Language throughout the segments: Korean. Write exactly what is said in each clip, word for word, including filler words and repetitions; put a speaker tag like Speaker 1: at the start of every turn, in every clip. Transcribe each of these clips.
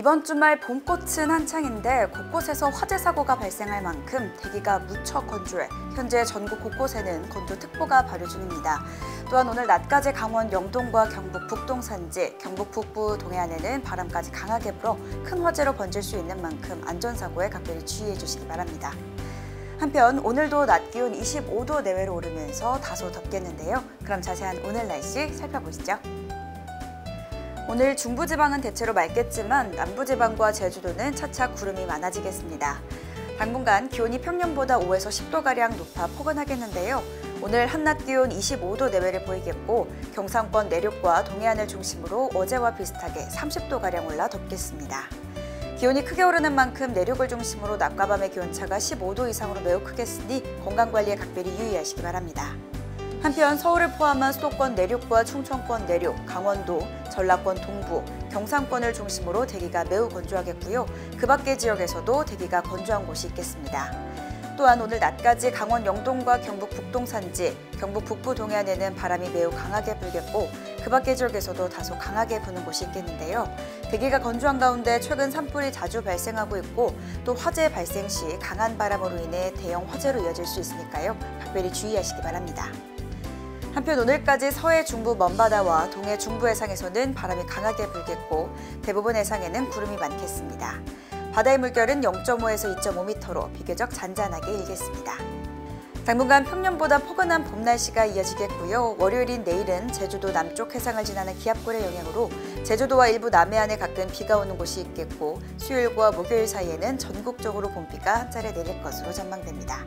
Speaker 1: 이번 주말 봄꽃은 한창인데 곳곳에서 화재 사고가 발생할 만큼 대기가 무척 건조해 현재 전국 곳곳에는 건조특보가 발효 중입니다. 또한 오늘 낮까지 강원 영동과 경북 북동 산지, 경북 북부 동해안에는 바람까지 강하게 불어 큰 화재로 번질 수 있는 만큼 안전사고에 각별히 주의해 주시기 바랍니다. 한편 오늘도 낮 기온 이십오 도 내외로 오르면서 다소 덥겠는데요. 그럼 자세한 오늘 날씨 살펴보시죠. 오늘 중부지방은 대체로 맑겠지만 남부지방과 제주도는 차차 구름이 많아지겠습니다. 당분간 기온이 평년보다 오에서 십 도가량 높아 포근하겠는데요. 오늘 한낮 기온 이십오 도 내외를 보이겠고 경상권 내륙과 동해안을 중심으로 어제와 비슷하게 삼십 도가량 올라 덥겠습니다. 기온이 크게 오르는 만큼 내륙을 중심으로 낮과 밤의 기온차가 십오 도 이상으로 매우 크겠으니 건강관리에 각별히 유의하시기 바랍니다. 한편 서울을 포함한 수도권 내륙과 충청권 내륙, 강원도, 전라권 동부, 경상권을 중심으로 대기가 매우 건조하겠고요. 그 밖의 지역에서도 대기가 건조한 곳이 있겠습니다. 또한 오늘 낮까지 강원 영동과 경북 북동 산지, 경북 북부 동해안에는 바람이 매우 강하게 불겠고 그 밖의 지역에서도 다소 강하게 부는 곳이 있겠는데요. 대기가 건조한 가운데 최근 산불이 자주 발생하고 있고 또 화재 발생 시 강한 바람으로 인해 대형 화재로 이어질 수 있으니까요. 각별히 주의하시기 바랍니다. 한편 오늘까지 서해 중부 먼바다와 동해 중부 해상에서는 바람이 강하게 불겠고 대부분 해상에는 구름이 많겠습니다. 바다의 물결은 영 점 오에서 이 점 오 미터로 비교적 잔잔하게 일겠습니다. 당분간 평년보다 포근한 봄 날씨가 이어지겠고요. 월요일인 내일은 제주도 남쪽 해상을 지나는 기압골의 영향으로 제주도와 일부 남해안에 가끔 비가 오는 곳이 있겠고 수요일과 목요일 사이에는 전국적으로 봄비가 한 차례 내릴 것으로 전망됩니다.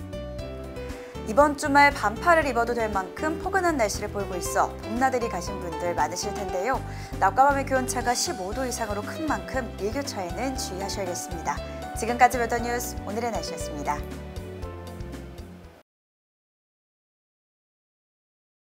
Speaker 1: 이번 주말 반팔을 입어도 될 만큼 포근한 날씨를 보이고 있어 봄나들이 가신 분들 많으실 텐데요. 낮과 밤의 기온차가 십오 도 이상으로 큰 만큼 일교차에는 주의하셔야겠습니다. 지금까지 웨더뉴스 오늘의 날씨였습니다.